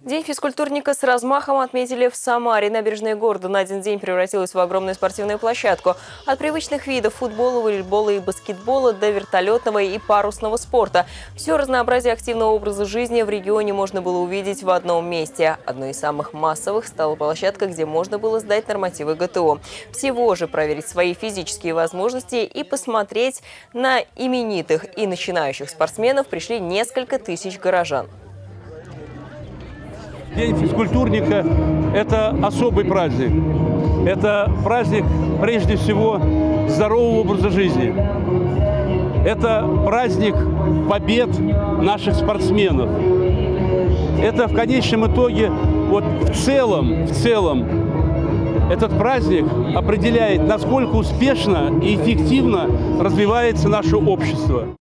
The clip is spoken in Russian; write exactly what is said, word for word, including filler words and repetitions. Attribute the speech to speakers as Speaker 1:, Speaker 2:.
Speaker 1: День физкультурника с размахом отметили в Самаре. Набережная города на один день превратилась в огромную спортивную площадку. От привычных видов футбола, волейбола и баскетбола до вертолетного и парусного спорта. Все разнообразие активного образа жизни в регионе можно было увидеть в одном месте. Одной из самых массовых стала площадка, где можно было сдать нормативы гэ тэ о. Всего же проверить свои физические возможности и посмотреть на именитых и начинающих спортсменов пришли несколько тысяч горожан.
Speaker 2: День физкультурника – это особый праздник. Это праздник, прежде всего, здорового образа жизни. Это праздник побед наших спортсменов. Это в конечном итоге, вот в целом, в целом, этот праздник определяет, насколько успешно и эффективно развивается наше общество.